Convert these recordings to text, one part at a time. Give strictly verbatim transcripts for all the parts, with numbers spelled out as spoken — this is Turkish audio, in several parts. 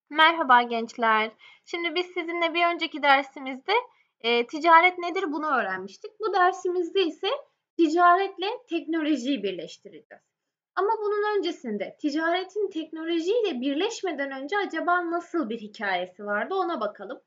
Merhaba gençler. Şimdi biz sizinle bir önceki dersimizde e, ticaret nedir bunu öğrenmiştik. Bu dersimizde ise ticaretle teknolojiyi birleştireceğiz. Ama bunun öncesinde ticaretin teknolojiyle birleşmeden önce acaba nasıl bir hikayesi vardı ona bakalım.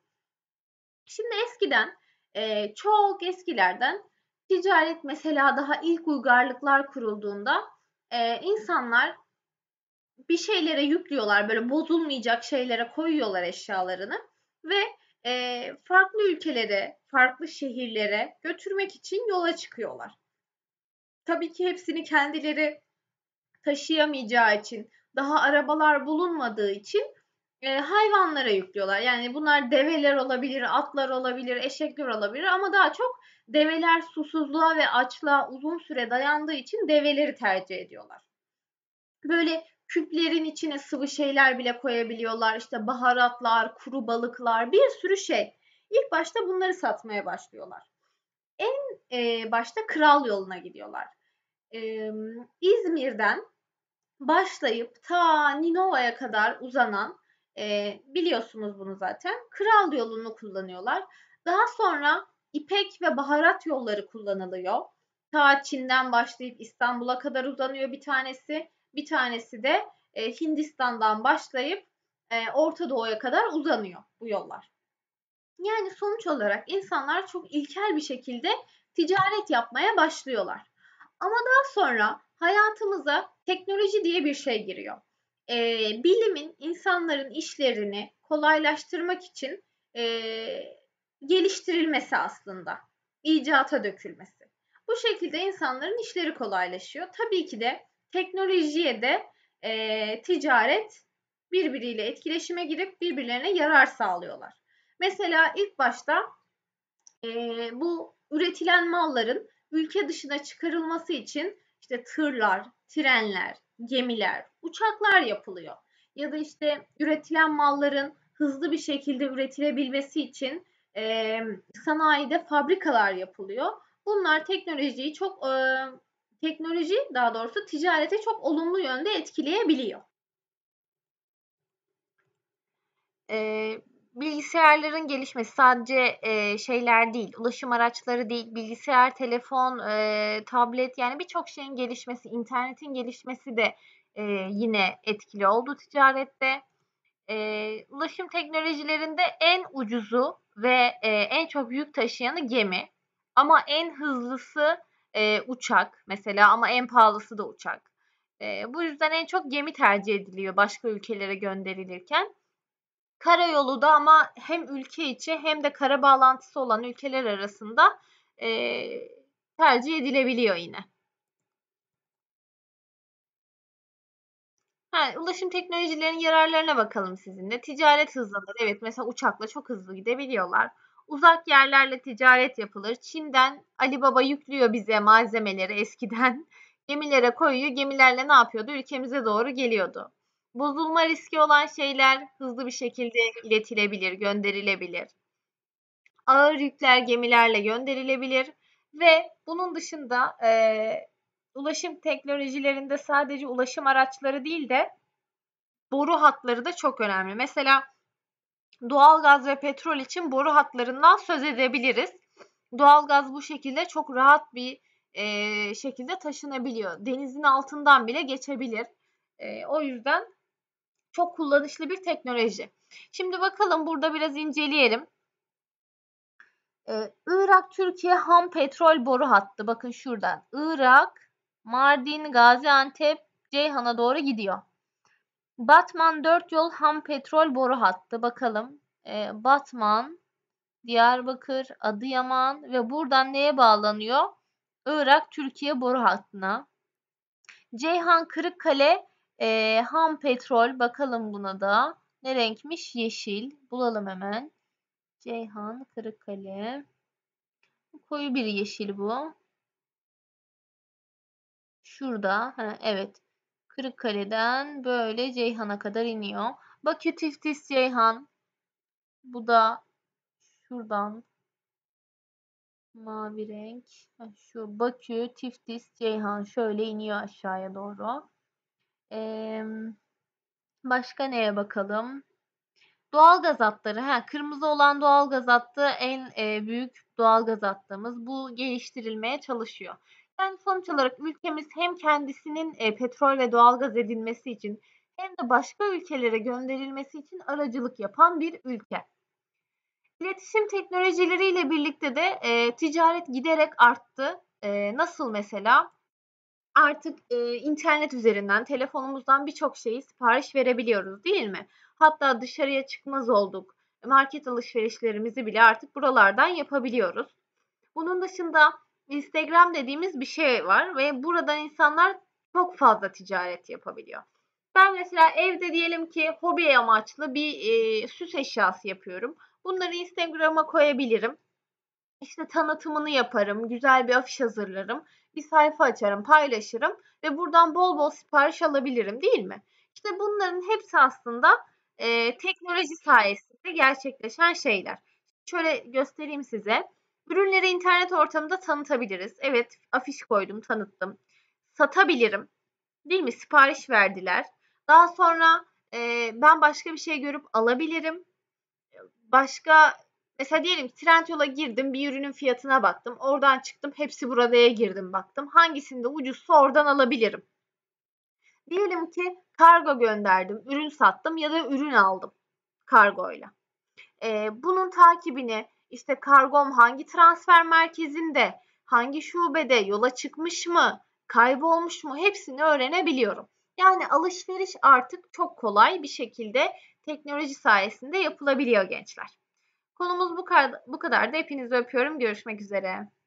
Şimdi eskiden e, çok eskilerden ticaret mesela daha ilk uygarlıklar kurulduğunda e, insanlar bir şeylere yüklüyorlar, böyle bozulmayacak şeylere koyuyorlar eşyalarını ve e, farklı ülkelere, farklı şehirlere götürmek için yola çıkıyorlar. Tabii ki hepsini kendileri taşıyamayacağı için, daha arabalar bulunmadığı için e, hayvanlara yüklüyorlar. Yani bunlar develer olabilir, atlar olabilir, eşekler olabilir ama daha çok develer susuzluğa ve açlığa uzun süre dayandığı için develeri tercih ediyorlar. Böyle küplerin içine sıvı şeyler bile koyabiliyorlar. İşte baharatlar, kuru balıklar, bir sürü şey. İlk başta bunları satmaya başlıyorlar. En e, başta kral yoluna gidiyorlar. E, İzmir'den başlayıp ta Ninova'ya kadar uzanan, e, biliyorsunuz bunu zaten, kral yolunu kullanıyorlar. Daha sonra İpek ve baharat yolları kullanılıyor. Ta Çin'den başlayıp İstanbul'a kadar uzanıyor bir tanesi. Bir tanesi de e, Hindistan'dan başlayıp e, Orta Doğu'ya kadar uzanıyor bu yollar. Yani sonuç olarak insanlar çok ilkel bir şekilde ticaret yapmaya başlıyorlar. Ama daha sonra hayatımıza teknoloji diye bir şey giriyor. Ee, bilimin insanların işlerini kolaylaştırmak için e, geliştirilmesi aslında, icata dökülmesi. Bu şekilde insanların işleri kolaylaşıyor. Tabii ki de teknolojiye de e, ticaret birbiriyle etkileşime girip birbirlerine yarar sağlıyorlar. Mesela ilk başta e, bu üretilen malların ülke dışına çıkarılması için işte tırlar, trenler, gemiler, uçaklar yapılıyor. Ya da işte üretilen malların hızlı bir şekilde üretilebilmesi için e, sanayide fabrikalar yapılıyor. Bunlar teknolojiyi çok e, teknoloji daha doğrusu ticarete çok olumlu yönde etkileyebiliyor. Eee, bilgisayarların gelişmesi sadece, eee, şeyler değil, ulaşım araçları değil, bilgisayar, telefon, eee, tablet yani birçok şeyin gelişmesi, internetin gelişmesi de, eee, yine etkili oldu ticarette. Eee, ulaşım teknolojilerinde en ucuzu ve, eee, en çok yük taşıyanı gemi ama en hızlısı, eee, uçak mesela ama en pahalısı da uçak. Eee, bu yüzden en çok gemi tercih ediliyor başka ülkelere gönderilirken. Karayolu da ama hem ülke içi hem de kara bağlantısı olan ülkeler arasında eee, tercih edilebiliyor yine. Ha, ulaşım teknolojilerinin yararlarına bakalım sizinle. Ticaret hızlanır. Evet, mesela uçakla çok hızlı gidebiliyorlar. Uzak yerlerle ticaret yapılır. Çin'den Ali Baba yüklüyor bize malzemeleri eskiden. Gemilere koyuyor. Gemilerle ne yapıyordu? Ülkemize doğru geliyordu. Bozulma riski olan şeyler hızlı bir şekilde iletilebilir, gönderilebilir. Ağır yükler gemilerle gönderilebilir ve bunun dışında eee, ulaşım teknolojilerinde sadece ulaşım araçları değil de boru hatları da çok önemli. Mesela doğalgaz ve petrol için boru hatlarından söz edebiliriz. Doğalgaz bu şekilde çok rahat bir eee, şekilde taşınabiliyor. Denizin altından bile geçebilir. Eee, o yüzden çok kullanışlı bir teknoloji. Şimdi bakalım burada biraz inceleyelim. Ee, Irak-Türkiye ham petrol boru hattı. Bakın şuradan. Irak, Mardin, Gaziantep, Ceyhan'a doğru gidiyor. Batman dört yol ham petrol boru hattı. Bakalım. Ee, Batman, Diyarbakır, Adıyaman ve buradan neye bağlanıyor? Irak-Türkiye boru hattına. Ceyhan, Kırıkkale, e, ham petrol. Bakalım buna da. Ne renkmiş? Yeşil. Bulalım hemen. Ceyhan, Kırıkkale. Koyu bir yeşil bu. Şurada. Ha, evet. Kırıkkale'den böyle Ceyhan'a kadar iniyor. Bakü, Tiftis, Ceyhan. Bu da şuradan mavi renk. Ha, şu Bakü, Tiftis, Ceyhan şöyle iniyor aşağıya doğru. Ee, başka neye bakalım? Doğalgaz hatları, ha, kırmızı olan doğalgaz hattı en e, büyük doğalgaz hattımız. Bu geliştirilmeye çalışıyor. Yani sonuç olarak ülkemiz hem kendisinin e, petrol ve doğalgaz edinmesi için hem de başka ülkelere gönderilmesi için aracılık yapan bir ülke. İletişim teknolojileriyle birlikte de e, ticaret giderek arttı. E, nasıl mesela? Artık e, internet üzerinden, telefonumuzdan birçok şeyi sipariş verebiliyoruz, değil mi? Hatta dışarıya çıkmaz olduk. Market alışverişlerimizi bile artık buralardan yapabiliyoruz. Bunun dışında Instagram dediğimiz bir şey var ve buradan insanlar çok fazla ticaret yapabiliyor. Ben mesela evde diyelim ki hobi amaçlı bir e, süs eşyası yapıyorum. Bunları Instagram'a koyabilirim. İşte tanıtımını yaparım, güzel bir afiş hazırlarım, bir sayfa açarım, paylaşırım ve buradan bol bol sipariş alabilirim, değil mi? İşte bunların hepsi aslında e, teknoloji sayesinde gerçekleşen şeyler. Şöyle göstereyim size. Ürünleri internet ortamında tanıtabiliriz. Evet, afiş koydum, tanıttım. Satabilirim, değil mi? Sipariş verdiler. Daha sonra e, ben başka bir şey görüp alabilirim. Başka mesela diyelim ki Trendyol'a girdim, bir ürünün fiyatına baktım. Oradan çıktım, hepsi burada'ya girdim baktım. Hangisinde ucuzsa oradan alabilirim. Diyelim ki kargo gönderdim, ürün sattım ya da ürün aldım kargoyla. Ee, bunun takibini işte kargom hangi transfer merkezinde, hangi şubede, yola çıkmış mı, kaybolmuş mu hepsini öğrenebiliyorum. Yani alışveriş artık çok kolay bir şekilde teknoloji sayesinde yapılabiliyor gençler. Konumuz bu kadar. Bu kadar da hepinizi öpüyorum. Görüşmek üzere.